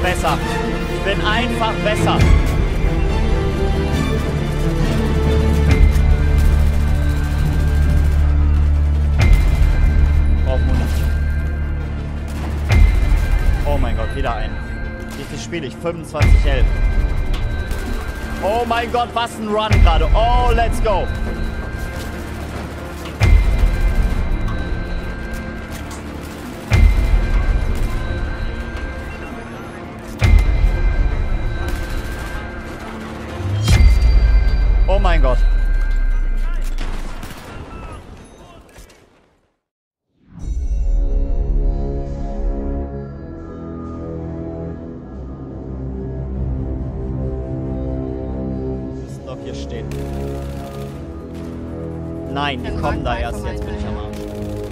besser. Ich bin einfach besser. Brauch Munition. Oh mein Gott, wieder ein. Wie viel spiele ich? 25 Health. Oh mein Gott, was ein Run gerade. Oh, let's go. Oh mein Gott. Müssen doch hier stehen. Nein, die kommen da erst. Jetzt bin ich am Arsch.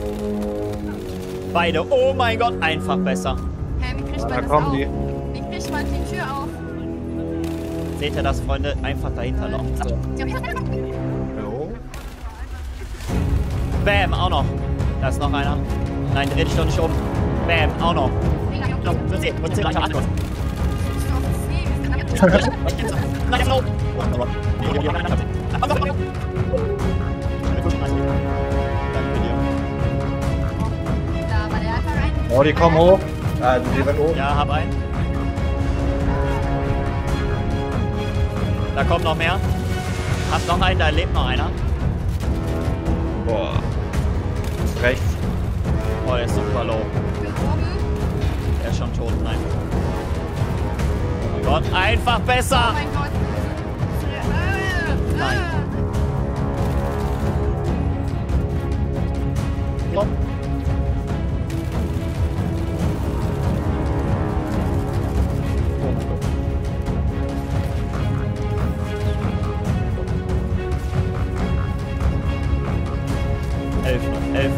Beide. Oh mein Gott, einfach besser. Hä, wie kriegt man Da das kommen auf? die. Wie kriegt man die Tür auf? Seht ihr das, Freunde? Einfach dahinter noch. Jo. Bam, auch noch. Da ist noch einer. Nein, dreh dich doch nicht um. Bam, auch noch. Oh, die kommen hoch. Also die sind hoch. Ja, hab einen. Da kommt noch mehr. Hab noch einen, da lebt noch einer. Boah. Rechts. Oh, der ist super low. Der ist schon tot, nein. Oh mein Gott, einfach besser! Oh mein Gott. Nein. Komm. Oh mein Gott. Elf noch, 11.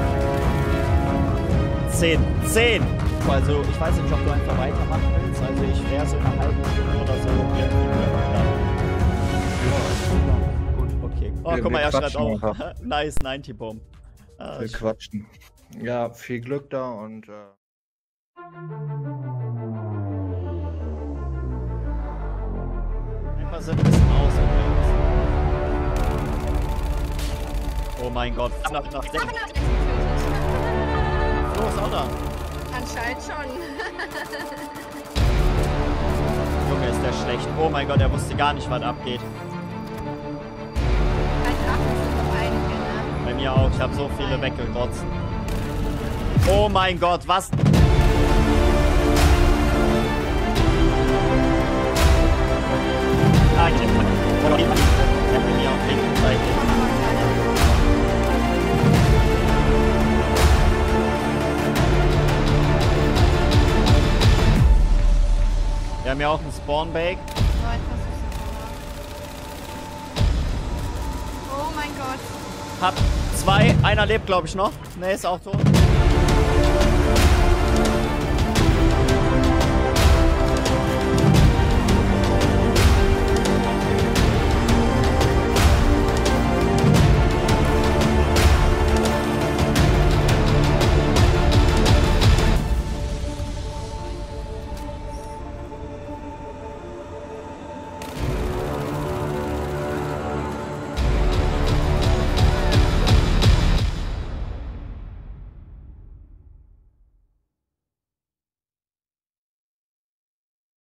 10. 10! Also, ich weiß nicht, ob du einfach weitermachen willst. Also, ich wäre so in einer halben Stunde oder so irgendwie da. Gut, okay. Oh, guck mal, er schreibt auch. Nice, 90 Bomb. Ah, Wir quatschen. Ja, viel Glück da und einfach so ein bisschen aus übrigens. Oh mein Gott. Nach 6. Flo ist auch da. Anscheinend schon. Junge, ist der schlecht. Oh mein Gott, er wusste gar nicht, was abgeht. Bei mir auch. Ich habe so viele weggerotzt. Oh mein Gott, was? Ah, ich bin bei mir auf linken Seite. Wir haben ja auch einen Spawn-Bake. Oh mein Gott. Hab 2, einer lebt glaube ich noch. Ne, ist auch tot.